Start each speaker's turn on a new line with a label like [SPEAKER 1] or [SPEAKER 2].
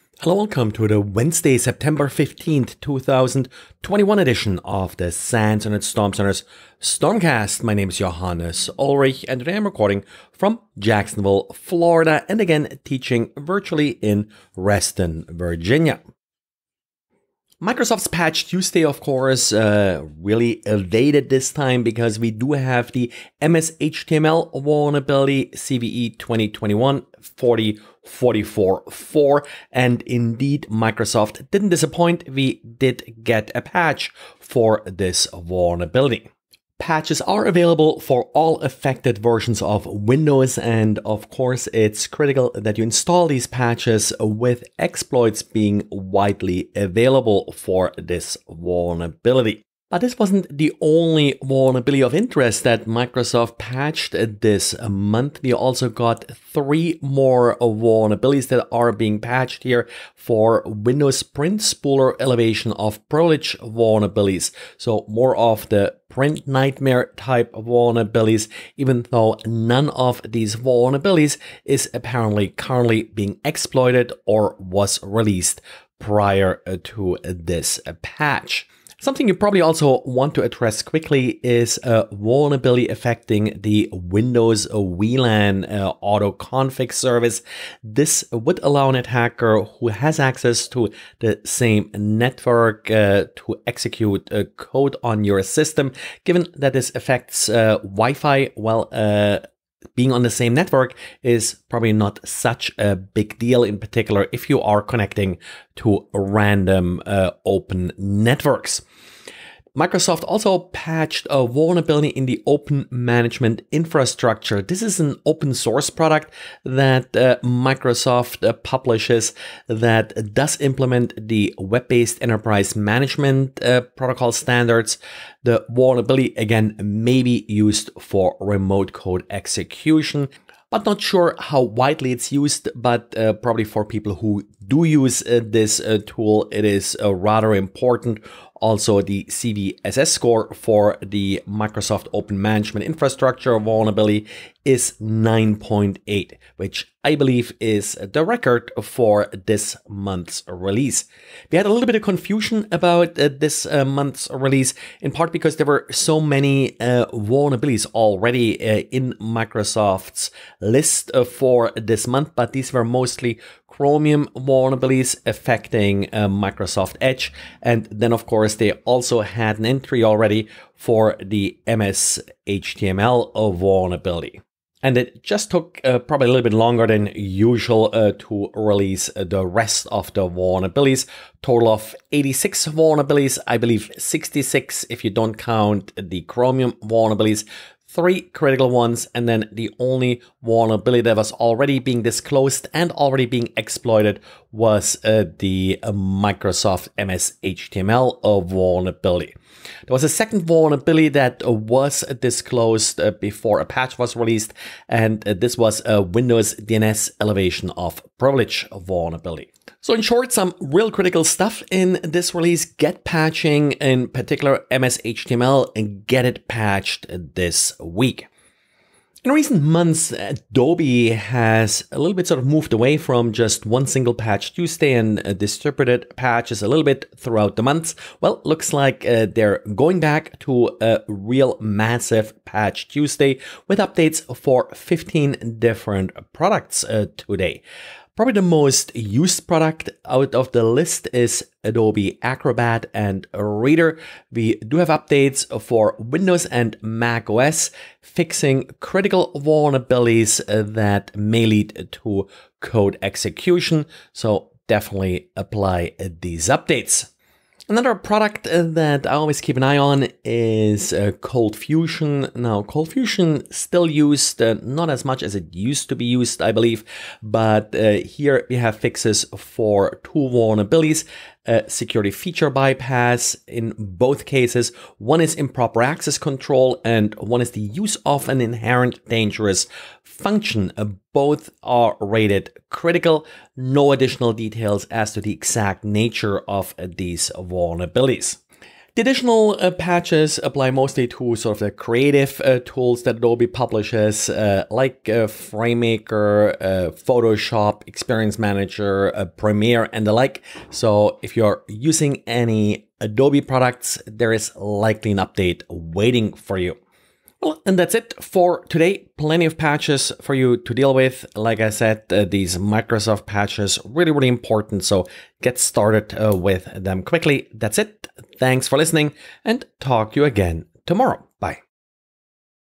[SPEAKER 1] Hello, welcome to the Wednesday, September 15th, 2021 edition of the SANS and Storm Center's Stormcast. My name is Johannes Ulrich, and today I'm recording from Jacksonville, Florida, and again teaching virtually in Reston, Virginia. Microsoft's Patch Tuesday, of course, really dated this time because we do have the MS-HTML vulnerability CVE 2021-4044-4, and indeed Microsoft didn't disappoint. We did get a patch for this vulnerability. Patches are available for all affected versions of Windows, and of course it's critical that you install these patches with exploits being widely available for this vulnerability. But this wasn't the only vulnerability of interest that Microsoft patched this month. We also got 3 more vulnerabilities that are being patched here for Windows Print Spooler Elevation of Privilege vulnerabilities. So more of the print nightmare type vulnerabilities, even though none of these vulnerabilities is apparently currently being exploited or was released prior to this patch. Something you probably also want to address quickly is a vulnerability affecting the Windows VLAN auto config service. This would allow an attacker who has access to the same network to execute code on your system. Given that this affects Wi-Fi, being on the same network is probably not such a big deal, in particular if you are connecting to random open networks. Microsoft also patched a vulnerability in the Open Management Infrastructure. This is an open source product that Microsoft publishes that does implement the web-based enterprise management protocol standards. The vulnerability, again, may be used for remote code execution, but not sure how widely it's used, but probably for people who do use this tool, it is rather important. Also, the CVSS score for the Microsoft Open Management Infrastructure vulnerability is 9.8, which I believe is the record for this month's release. We had a little bit of confusion about this month's release, in part because there were so many vulnerabilities already in Microsoft's list for this month, but these were mostly Chromium vulnerabilities affecting Microsoft Edge. And then, of course, they also had an entry already for the MS-HTML vulnerability. And it just took probably a little bit longer than usual to release the rest of the vulnerabilities. Total of 86 vulnerabilities, I believe 66 if you don't count the Chromium vulnerabilities. 3 critical ones, and then the only vulnerability that was already being disclosed and already being exploited was the Microsoft MS-HTML vulnerability. There was a second vulnerability that was disclosed before a patch was released, and this was a Windows DNS Elevation of Privilege vulnerability. So in short, some real critical stuff in this release. Get patching, in particular MS-HTML, and get it patched this week. In recent months, Adobe has a little bit sort of moved away from just one single Patch Tuesday and distributed patches a little bit throughout the months. Well, looks like they're going back to a real massive Patch Tuesday with updates for 15 different products today. Probably the most used product out of the list is Adobe Acrobat and Reader. We do have updates for Windows and Mac OS, fixing critical vulnerabilities that may lead to code execution. So definitely apply these updates. Another product that I always keep an eye on is ColdFusion. Now, ColdFusion still used, not as much as it used to be used, I believe, but here we have fixes for 2 vulnerabilities. Security feature bypass in both cases. One is improper access control and one is the use of an inherent dangerous function. Both are rated critical. No additional details as to the exact nature of these vulnerabilities. The additional patches apply mostly to sort of the creative tools that Adobe publishes, like FrameMaker, Photoshop, Experience Manager, Premiere, and the like. So if you're using any Adobe products, there is likely an update waiting for you. Well, and that's it for today. Plenty of patches for you to deal with. Like I said, these Microsoft patches really, really important. So get started with them quickly. That's it. Thanks for listening and talk to you again tomorrow.